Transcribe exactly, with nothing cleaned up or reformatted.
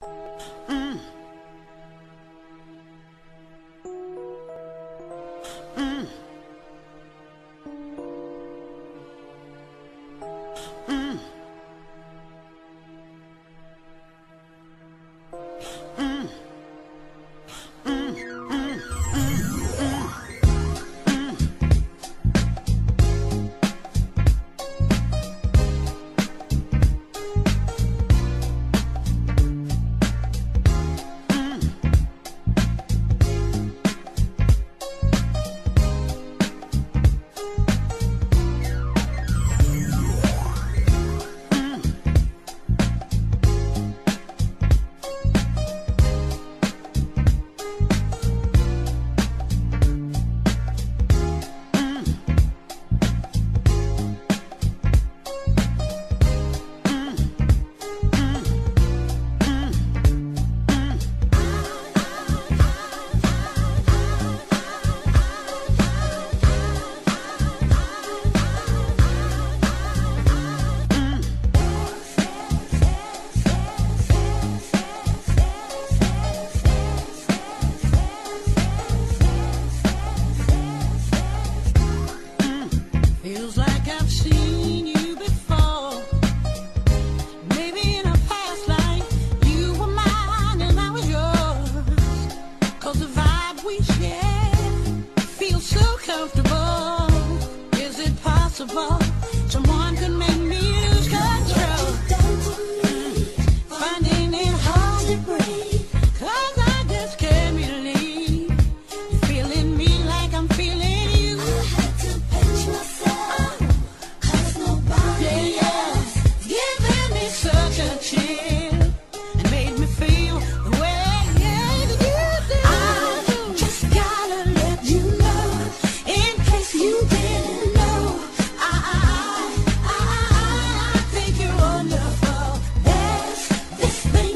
Mm. Mm. Mm. Mm. Mm. Mm. Feels like I've seen you before. Maybe in a past life you were mine and I was yours. 'Cause the vibe we share feels so comfortable. Is it possible someone could make me lose control? Finding it hard to breathe, 'cause I just can't believe you're feeling me like I'm feeling you. I had to pinch myself, 'cause nobody else giving me such a chill and made me feel the way you do. I just gotta let you know, in case you didn't know, I, I, I, I think you're wonderful. There's this thing